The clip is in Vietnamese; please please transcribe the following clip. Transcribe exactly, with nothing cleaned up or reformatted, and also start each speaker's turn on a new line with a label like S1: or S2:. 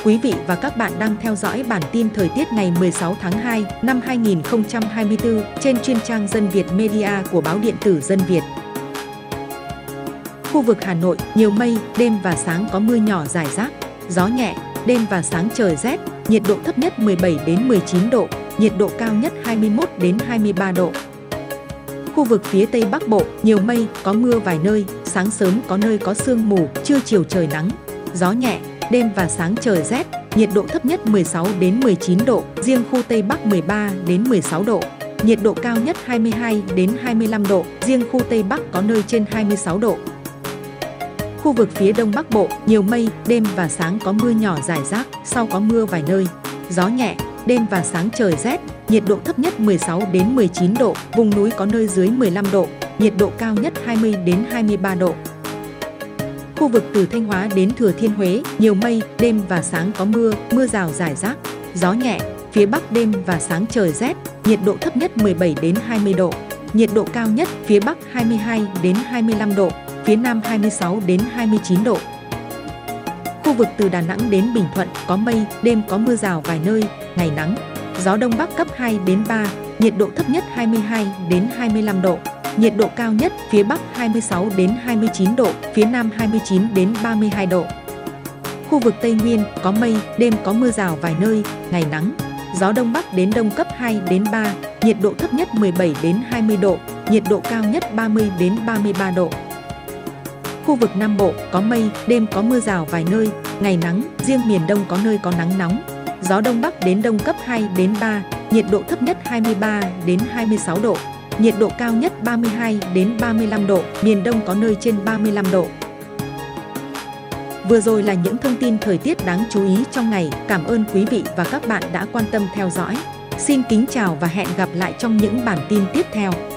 S1: Quý vị và các bạn đang theo dõi bản tin thời tiết ngày mười sáu tháng hai năm hai nghìn không trăm hai mươi tư trên chuyên trang Dân Việt Media của báo điện tử Dân Việt. Khu vực Hà Nội, nhiều mây, đêm và sáng có mưa nhỏ rải rác, gió nhẹ, đêm và sáng trời rét, nhiệt độ thấp nhất mười bảy đến mười chín độ, nhiệt độ cao nhất hai mươi mốt đến hai mươi ba độ. Khu vực phía Tây Bắc Bộ, nhiều mây, có mưa vài nơi, sáng sớm có nơi có sương mù, trưa chiều trời nắng, gió nhẹ, đêm và sáng trời rét, nhiệt độ thấp nhất mười sáu đến mười chín độ, riêng khu Tây Bắc mười ba đến mười sáu độ, nhiệt độ cao nhất hai mươi hai đến hai mươi lăm độ, riêng khu Tây Bắc có nơi trên hai mươi sáu độ. Khu vực phía Đông Bắc Bộ, nhiều mây, đêm và sáng có mưa nhỏ rải rác, sau có mưa vài nơi, gió nhẹ, đêm và sáng trời rét, nhiệt độ thấp nhất mười sáu đến mười chín độ, vùng núi có nơi dưới mười lăm độ, nhiệt độ cao nhất hai mươi đến hai mươi ba độ. Khu vực từ Thanh Hóa đến Thừa Thiên Huế, nhiều mây, đêm và sáng có mưa, mưa rào rải rác, gió nhẹ, phía Bắc đêm và sáng trời rét, nhiệt độ thấp nhất mười bảy đến hai mươi độ, nhiệt độ cao nhất phía Bắc hai mươi hai đến hai mươi lăm độ, phía Nam hai mươi sáu đến hai mươi chín độ. Khu vực từ Đà Nẵng đến Bình Thuận có mây, đêm có mưa rào vài nơi, ngày nắng, gió Đông Bắc cấp hai đến ba, nhiệt độ thấp nhất hai mươi hai đến hai mươi lăm độ, nhiệt độ cao nhất phía Bắc hai mươi sáu đến hai mươi chín độ, phía Nam hai mươi chín đến ba mươi hai độ. Khu vực Tây Nguyên có mây, đêm có mưa rào vài nơi, ngày nắng, gió Đông Bắc đến Đông cấp hai đến ba, nhiệt độ thấp nhất mười bảy đến hai mươi độ, nhiệt độ cao nhất ba mươi đến ba mươi ba độ. Khu vực Nam Bộ có mây, đêm có mưa rào vài nơi, ngày nắng, riêng miền Đông có nơi có nắng nóng, gió Đông Bắc đến Đông cấp hai đến ba, nhiệt độ thấp nhất hai mươi ba đến hai mươi sáu độ, nhiệt độ cao nhất ba mươi hai đến ba mươi lăm độ, miền Đông có nơi trên ba mươi lăm độ. Vừa rồi là những thông tin thời tiết đáng chú ý trong ngày. Cảm ơn quý vị và các bạn đã quan tâm theo dõi. Xin kính chào và hẹn gặp lại trong những bản tin tiếp theo.